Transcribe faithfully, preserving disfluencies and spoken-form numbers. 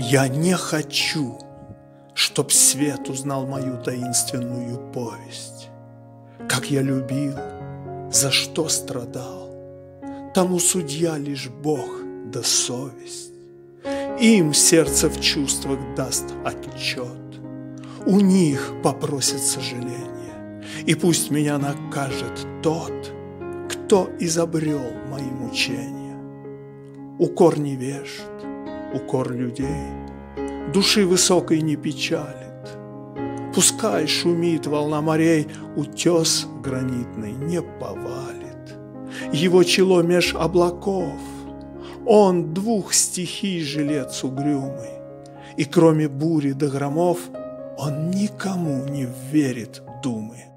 Я не хочу, чтоб свет узнал мою таинственную повесть. Как я любил, за что страдал, тому судья лишь Бог да совесть. Им сердце в чувствах даст отчет, у них попросит сожаления, и пусть меня накажет тот, кто изобрел мои мучения. Укор невежд, укор людей души высокой не печалит. Пускай шумит волна морей, утес гранитный не повалит. Его чело меж облаков, он двух стихий жилец угрюмый, и кроме бури да громов он никому не верит думы.